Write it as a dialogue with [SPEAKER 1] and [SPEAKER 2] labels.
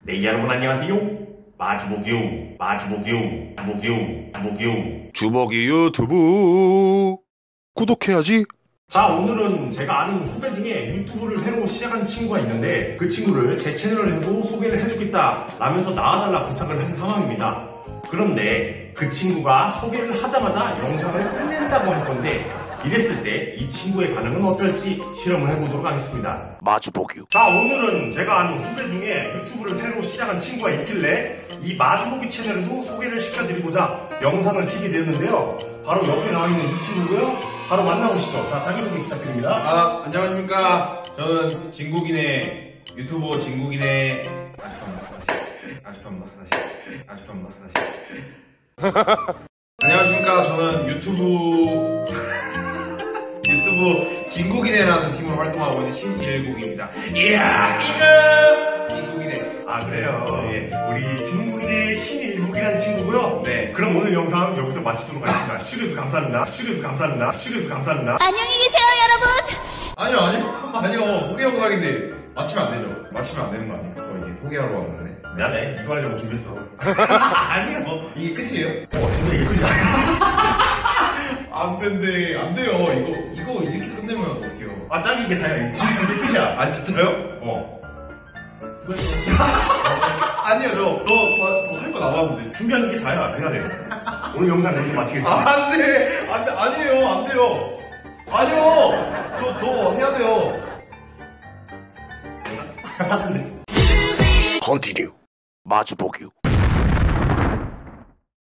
[SPEAKER 1] 네, 여러분 안녕하세요. 마주보기요, 마주보기요, 마주보기요, 마주보기요.
[SPEAKER 2] 주먹이 유튜브 구독해야지.
[SPEAKER 1] 자, 오늘은 제가 아는 후배 중에 유튜브를 새로 시작한 친구가 있는데 그 친구를 제 채널에도 소개를 해주겠다 라면서 나와달라 부탁을 한 상황입니다. 그런데 그 친구가 소개를 하자마자 영상을 끝낸다고 할 건데 이랬을 때 이 친구의 반응은 어떨지 실험을 해보도록 하겠습니다.
[SPEAKER 2] 마주보기.
[SPEAKER 1] 자, 오늘은 제가 아는 후배 중에 유튜브를 새로 시작한 친구가 있길래 이 마주보기 채널에도 소개를 시켜드리고자 영상을 켜게 되었는데요. 바로 옆에 나와 있는 이 친구고요. 바로 만나보시죠. 자, 자기소개 부탁드립니다.
[SPEAKER 3] 안녕하십니까. 저는 진국이네 유튜버 진국이네. 안녕하십니까. 저는 유튜브 진국이네라는 팀으로 활동하고 있는 신일국입니다. 이야, 진국이네.
[SPEAKER 1] 아, 그래요?
[SPEAKER 3] 네.
[SPEAKER 1] 우리 진국이네 신일국이라는 친구고요.
[SPEAKER 3] 네.
[SPEAKER 1] 그럼 오늘 영상 여기서 마치도록 하겠습니다. 시리즈 감사합니다. 시리즈 감사합니다. 시리즈 감사합니다.
[SPEAKER 4] 안녕히 계세요, 여러분.
[SPEAKER 3] 아니요. 소개 영상인데 맞추면 안 되죠. 맞추면 안 되는 거 아니에요? 이게 소개하러 왔는데.
[SPEAKER 1] 미안해. 이거 하려고 준비했어.
[SPEAKER 3] 아니요. 이게 끝이에요?
[SPEAKER 1] 진짜 이게 끝이야.
[SPEAKER 3] 안 돼요. 이거 이렇게 끝내면 어떡해요?
[SPEAKER 1] 아, 짱이 이게 다야. 진짜 이게 끝이야.
[SPEAKER 3] 아, 진짜요? 아니요, 저 더 할 거 남았는데.
[SPEAKER 1] 준비하는 게 다야. 해야 돼. 오늘 영상 여기서 마치겠습니다.
[SPEAKER 3] 안 돼. 아니에요. 안 돼요. 아니요. 저 더 해야 돼요.
[SPEAKER 2] 컨티뉴. 마주보기.